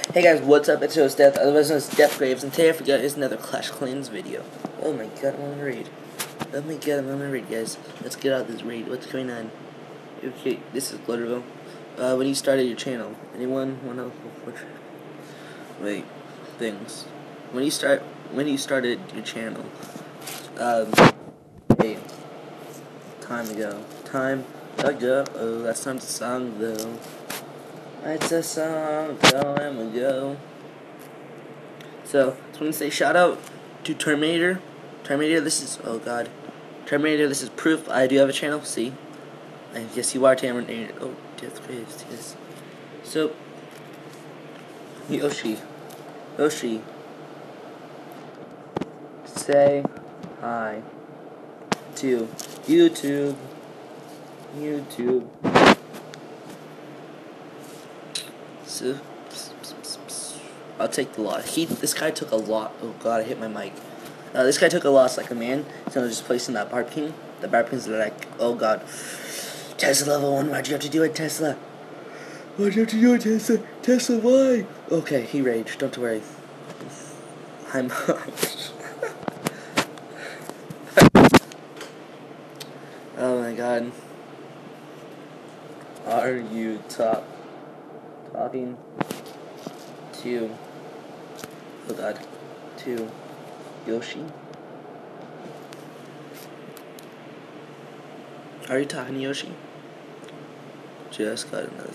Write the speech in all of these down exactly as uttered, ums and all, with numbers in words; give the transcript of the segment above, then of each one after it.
Hey guys, what's up? It's Host Death, otherwise known as Death Graves, and today I forgot it's another Clash Clans video. Oh my god, I'm on a raid. Oh my god, I'm on a raid, guys. Let's get out of this raid. What's going on? Okay, this is Glitterville. Uh, when you started your channel, anyone wanna wait things? When you start, when you started your channel, um, hey, time ago, time ago. Oh, that's not a song though. It's a song, time ago. So, I just want to say shout out to Terminator. Terminator, this is, oh god. Terminator, this is proof I do have a channel, see? And yes, you are Terminator. Oh, Death Graves, yes. So, Yoshi. Yoshi. Say hi to YouTube. YouTube. So, I'll take the loss. He, this guy took a lot. Oh god, I hit my mic. Uh, this guy took a loss like a man. So I'm just placing that Barb King. The Barb Kings are like, oh god. Tesla level one, why'd you have to do it, Tesla? Why'd you have to do it, Tesla? Tesla, why? Okay, he raged, don't worry. I'm oh my god. Are you top talking to oh god to Yoshi? Are you talking to Yoshi? Just got another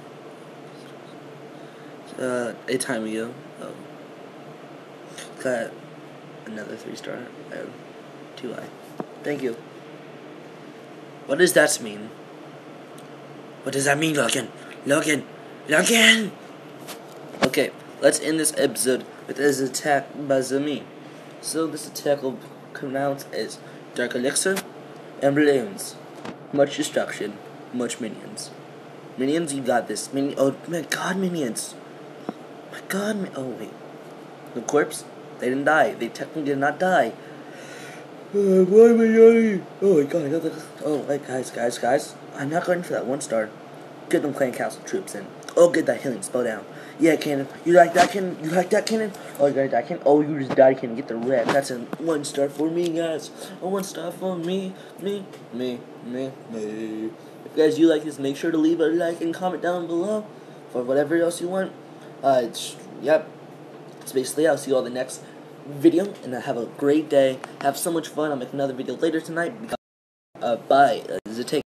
uh a time ago. Oh, got another three star. Oh, two I. Thank you. What does that mean? What does that mean, Logan? Logan, Logan. Okay, let's end this episode with his attack by Zami. So this attack will come out as Dark Elixir and Balloons. Much destruction, much minions. Minions, you got this. Minion. Oh my god, minions. My god, mi oh wait. The corpse? They didn't die. They technically did not die. Uh, why am I dying? Oh my god, I got this. Oh, wait, guys, guys, guys. I'm not going for that one star. Get them Clan Castle troops in. Oh, get that healing spell down. Yeah, cannon. You like that cannon? You like that cannon? Oh, you got that cannon? Oh, you just died cannon. Get the red. That's a one star for me, guys. A one star for me. Me. Me. Me. Me. If guys you like this, make sure to leave a like and comment down below for whatever else you want. Uh, it's, yep. It's basically, I'll see you all in the next video, and have a great day. Have so much fun. I'll make another video later tonight. Uh, bye. Uh, this is a take.